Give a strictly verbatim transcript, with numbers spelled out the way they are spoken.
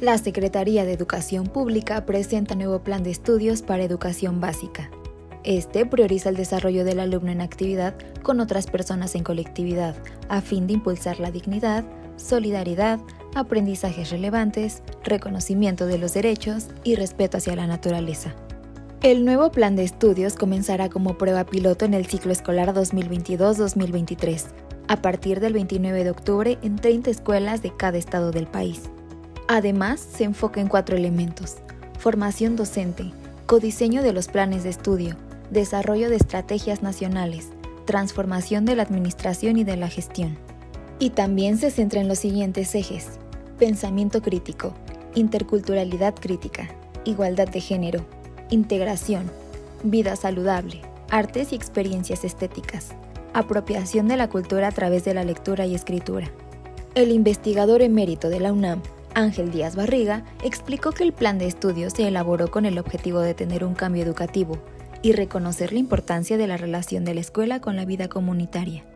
La Secretaría de Educación Pública presenta nuevo plan de estudios para educación básica. Este prioriza el desarrollo del alumno en actividad con otras personas en colectividad, a fin de impulsar la dignidad, solidaridad, aprendizajes relevantes, reconocimiento de los derechos y respeto hacia la naturaleza. El nuevo plan de estudios comenzará como prueba piloto en el ciclo escolar dos mil veintidós dos mil veintitrés, a partir del veintinueve de octubre en treinta escuelas de cada estado del país. Además, se enfoca en cuatro elementos: formación docente, codiseño de los planes de estudio, desarrollo de estrategias nacionales, transformación de la administración y de la gestión. Y también se centra en los siguientes ejes: pensamiento crítico, interculturalidad crítica, igualdad de género, integración, vida saludable, artes y experiencias estéticas, apropiación de la cultura a través de la lectura y escritura. El investigador emérito de la UNAM, Ángel Díaz Barriga, explicó que el plan de estudios se elaboró con el objetivo de tener un cambio educativo y reconocer la importancia de la relación de la escuela con la vida comunitaria.